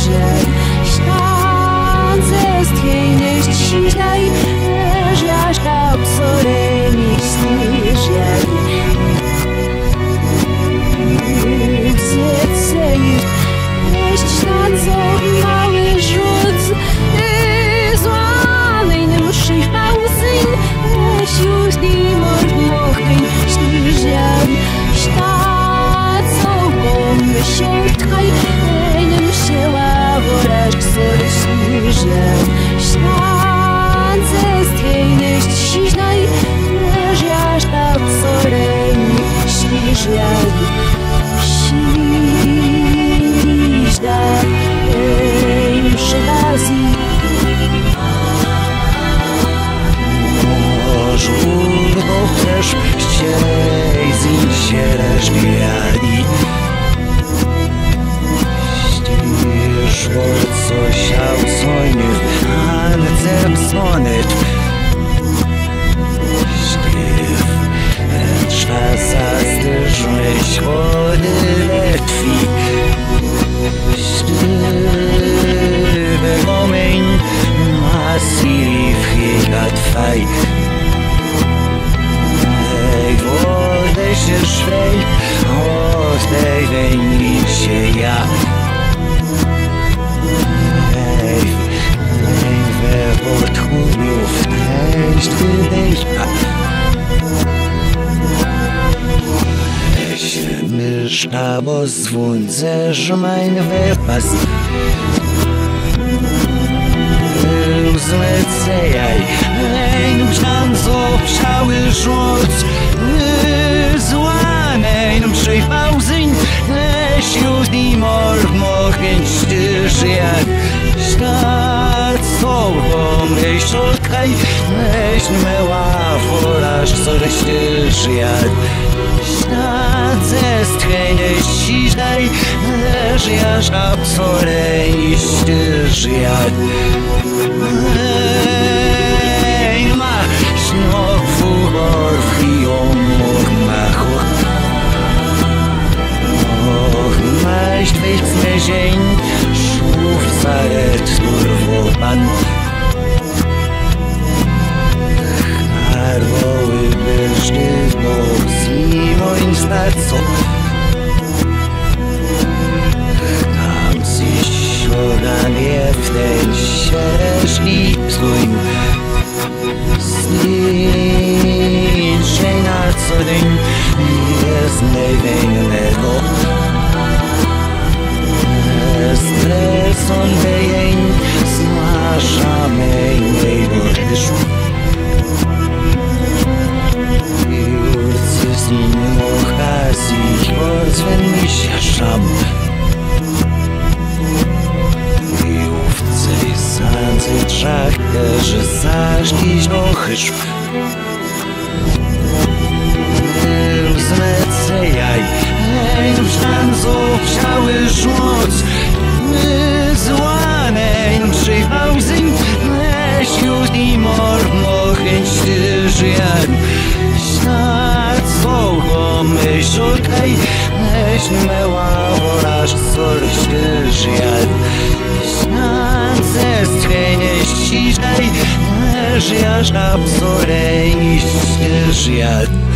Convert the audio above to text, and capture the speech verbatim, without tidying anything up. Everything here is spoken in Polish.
stiżej. Stanze stwiejny ściślej, żaż na psorej mi stiżej. Zece już, jeść stanzo mały rzut, złamej nie muszę pauzyn, weź już nie może mocheń stiżej. Stanzo głomy się tkaj, nie musiała worać ksory stiżej. Stanze stwiejny ściślej, żaż na psorej mi stiżej. Śliźda, ej, przydazi. Żurno też ścierej z sierżbiali. Stiszło coś ausonych, ale zepsonyt. Sztyw, trzasa styżmy śwody letwi. Sztywy omień, masiri wchylad faj. Ej, wodę się szwej, od tej wejni się ja. Ej, ej, we podchuniów, ej, sztydejka. Myszka, bo zwóńce, żmań wypas. Zlecejaj, ej, mszan zobszały rzuc. Złanej, mszej pauzyń, leś już nie mor mochęć styżjak. Sztat sobą, ej, szotkaj, leś myła woraż, sorry styżjak. Sztat ze stchenie ściżaj, leż jaż absorej styżjak. Ej, ma śniog wugor w hiomor machu. Och, maść wyjść zień, szów zaret turwopan. Harwoły bezsztywno zimoń staco. Tam sich oganie w ten sierżni psuń. Zniszczej na co dzień jest największego. Streson wejeń zmaszamy najbordysz. Jurcy z nim okazji porzwen mi się szam. Jówce i sancy trzachę, że zażkiś ochysz. Zlecejaj, ej, mszan zobszały żuc. Złanej, mszej pauzyń, leś już nie mor mochęć styżjak. Sztat sołgą, ej, szukaj, leś myła woraż, sorry styżjak. Sztat ze stchenie ściżaj, leż jaż absorej styżjak.